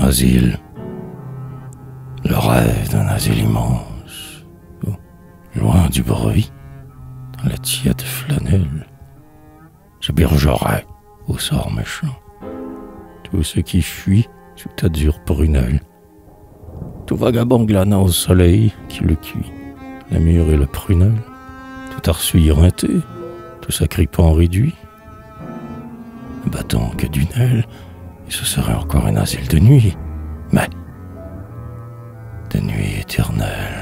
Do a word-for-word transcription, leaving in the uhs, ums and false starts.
asile, le rêve d'un asile immense, où, loin du bruit, dans la tiède flanelle, j'hébergerai au sort méchant tout ce qui fuit sous ta dure prunelle, tout vagabond glanant au soleil qui le cuit, la mûre et le prunelle, tout arsuille éreinté, tout s'agrippant réduit, ne battant que d'une aile, et ce serait encore un asile de nuit, mais de nuit éternelle.